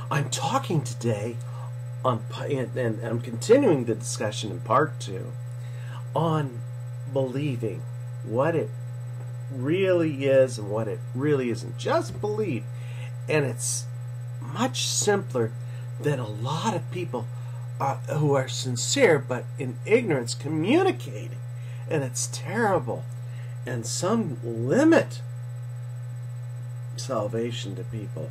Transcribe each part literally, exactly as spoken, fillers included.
I'm talking today on, and, and I'm continuing the discussion in part two on believing what it really is and what it really isn't. Just believe. And it's much simpler than a lot of people uh, who are sincere but in ignorance communicating. And it's terrible. And some limit salvation to people.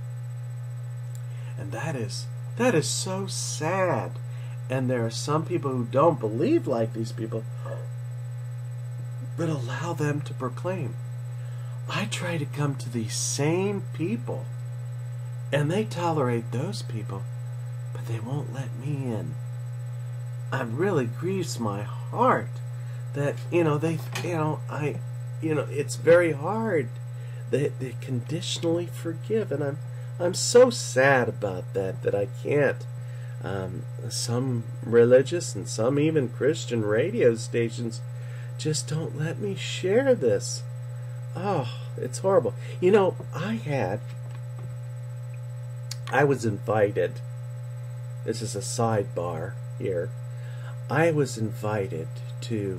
And that is that is so sad. And there are some people who don't believe like these people, but allow them to proclaim. I try to come to these same people, and they tolerate those people, but they won't let me in. It really grieves my heart that, you know, they, you know, I, you know, it's very hard. They, they conditionally forgive, and I'm, I'm so sad about that, that I can't. Um, some religious and some even Christian radio stations just don't let me share this. Oh, it's horrible. You know, I had, I was invited, this is a sidebar here, I was invited to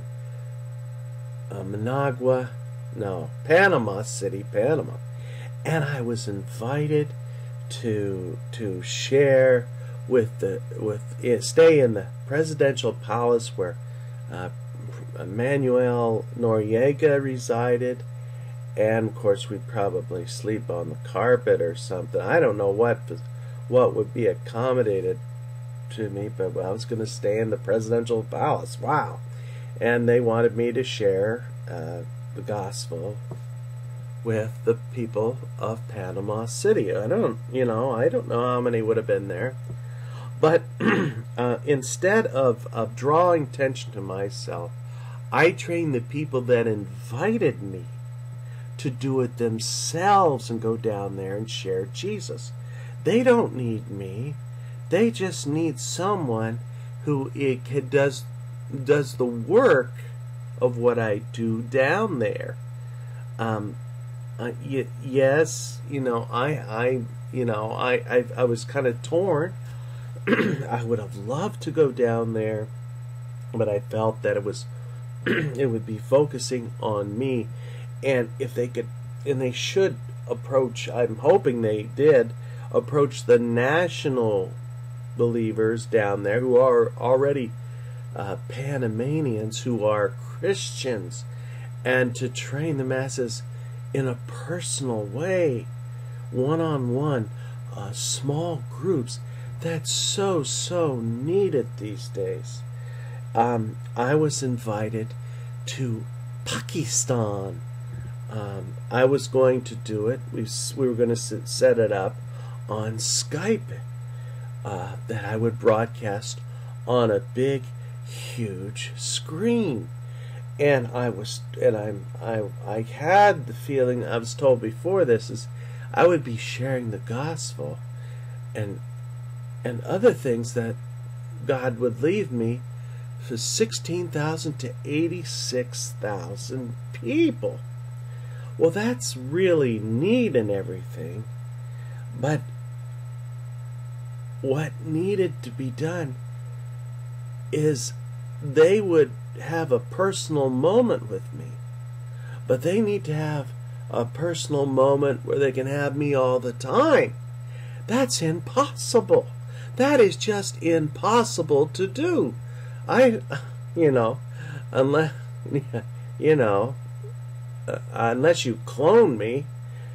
uh, Managua, no, Panama City, Panama, and I was invited to to share with the with uh, stay in the presidential palace where uh, Manuel Noriega resided, and of course we'd probably sleep on the carpet or something. I don't know what what would be accommodated to me, but I was going to stay in the presidential palace. Wow. And they wanted me to share uh, the gospel with the people of Panama City. I don't, you know, I don't know how many would have been there. But uh, instead of, of drawing attention to myself, I trained the people that invited me to do it themselves and go down there and share Jesus. They don't need me. They just need someone who it does does the work of what I do down there. Um, uh, y yes, you know, I, I, you know, I, I, I was kind of torn. I would have loved to go down there, but I felt that it was, it would be focusing on me, and if they could, and they should approach. I'm hoping they did approach the national believers down there who are already uh, Panamanians, who are Christians, and to train the masses in a personal way, one-on-one, uh, small groups. That's so, so needed these days. Um, I was invited to Pakistan. Um, I was going to do it. We, we were going to set it up on Skype. Uh, that I would broadcast on a big, huge screen, and I was, and I'm, I, I had the feeling, I was told before this, is I would be sharing the gospel, and, and other things that God would leave me for sixteen thousand to eighty-six thousand people. Well, that's really neat and everything, but what needed to be done is they would have a personal moment with me, but they need to have a personal moment where they can have me all the time. That's impossible. That is just impossible to do. I, you know, unless, you know, uh, unless you clone me,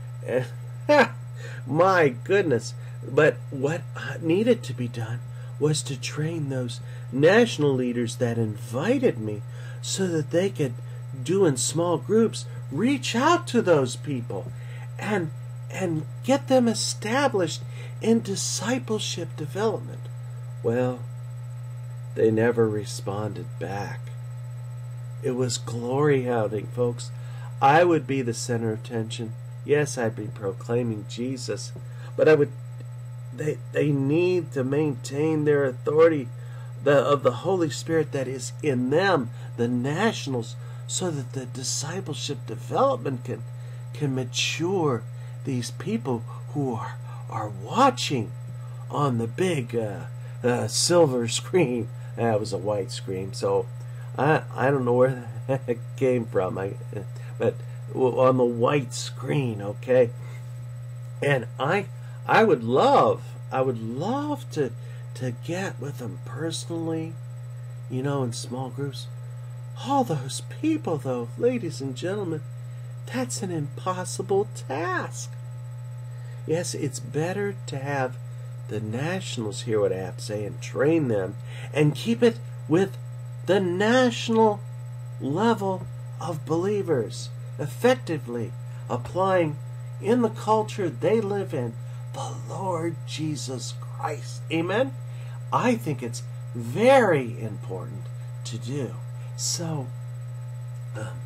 my goodness. But what needed to be done was to train those national leaders that invited me so that they could do in small groups, reach out to those people and and get them established in discipleship development. Well, they never responded back. It was glory hunting, folks. I would be the center of attention. Yes, I'd be proclaiming Jesus, but I would They, they need to maintain their authority the, of the Holy Spirit that is in them, the nationals, so that the discipleship development can, can mature these people who are, are watching on the big uh, uh, silver screen. That was a white screen, so I I don't know where that came from. I but on the white screen, okay. And I I would love I would love to to get with them personally, you know, in small groups. All those people, though, ladies and gentlemen, that's an impossible task. Yes, it's better to have the nationals hear what I have to say and train them and keep it with the national level of believers, effectively applying in the culture they live in the Lord Jesus Christ. Amen? I think it's very important to do. So, um,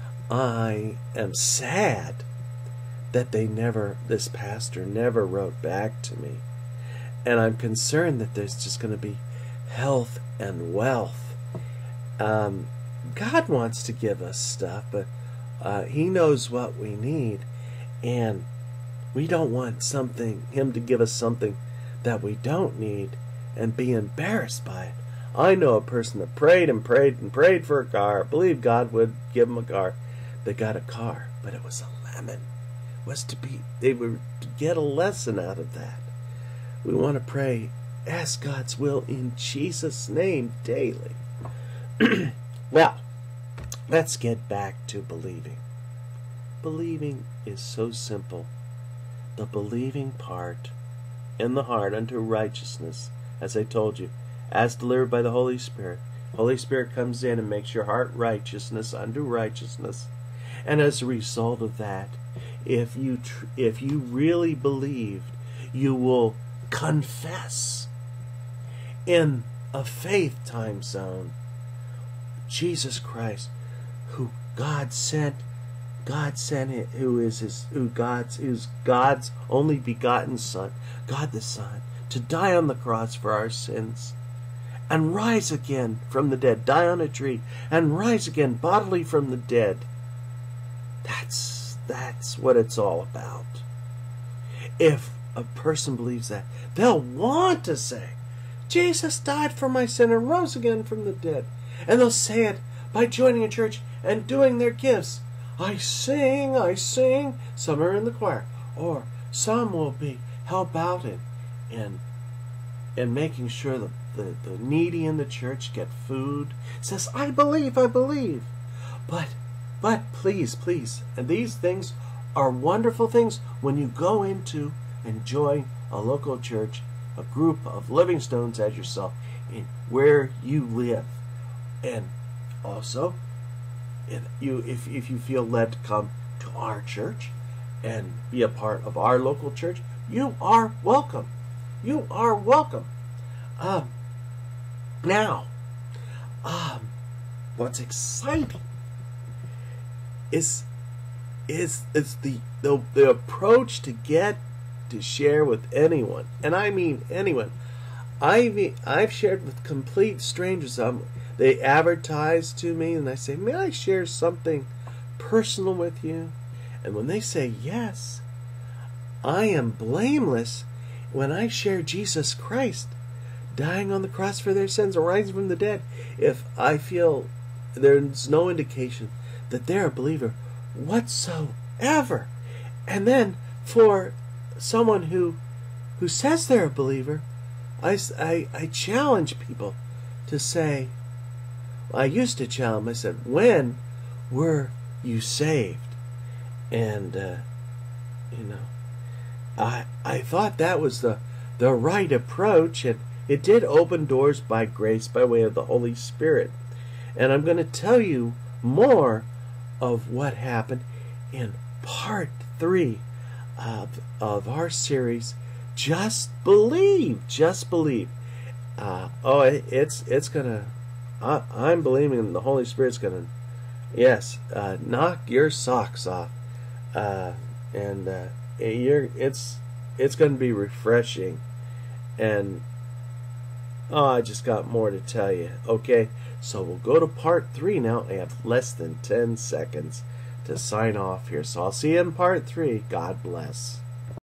I am sad that they never, this pastor never wrote back to me. And I'm concerned that there's just going to be health and wealth. Um, God wants to give us stuff, but uh, He knows what we need. And we don't want something, Him to give us something that we don't need and be embarrassed by it. I know a person that prayed and prayed and prayed for a car, believed God would give them a car. They got a car, but it was a lemon. It was to be, they were to get a lesson out of that. We want to pray, ask God's will in Jesus' name daily. Well, let's get back to believing. Believing is so simple. The believing part in the heart unto righteousness, as I told you, as delivered by the Holy Spirit. Holy Spirit comes in and makes your heart righteousness unto righteousness. And as a result of that, if you tr if you really believed, you will confess in a faith time zone Jesus Christ, who God sent, God sent it, who is his, who God's, who's God's only begotten Son, God the Son, to die on the cross for our sins, and rise again from the dead, die on a tree, and rise again bodily from the dead. That's that's what it's all about. If a person believes that, they'll want to say, Jesus died for my sin and rose again from the dead. And they'll say it by joining a church and doing their gifts. I sing, I sing. Some are in the choir. Or some will be help out in, in, in making sure that the, the needy in the church get food. It says, I believe, I believe. But, but please, please. And these things are wonderful things when you go into and join a local church, a group of living stones as yourself, in where you live. And also, if you if if you feel led to come to our church and be a part of our local church, you are welcome. You are welcome. Um, now, um, what's exciting is is is the the the approach to get to share with anyone, and I mean anyone. I've I've shared with complete strangers. Um, they advertise to me, and I say, "May I share something personal with you?" And when they say yes, I am blameless when I share Jesus Christ dying on the cross for their sins and rising from the dead. If I feel there's no indication that they're a believer whatsoever, and then for someone who who says they're a believer, I, I, I challenge people to say, I used to challenge, I said, when were you saved? And, uh, you know, I, I thought that was the, the right approach, and it did open doors by grace, by way of the Holy Spirit. And I'm going to tell you more of what happened in part three of, of our series, Just Believe. Just Believe. Uh, oh, it, it's it's gonna. I, I'm believing the Holy Spirit's gonna, yes, uh, knock your socks off, uh, and uh, you're it's it's gonna be refreshing, and oh, I just got more to tell you. Okay, so we'll go to part three now. I have less than ten seconds to sign off here, so I'll see you in part three. God bless.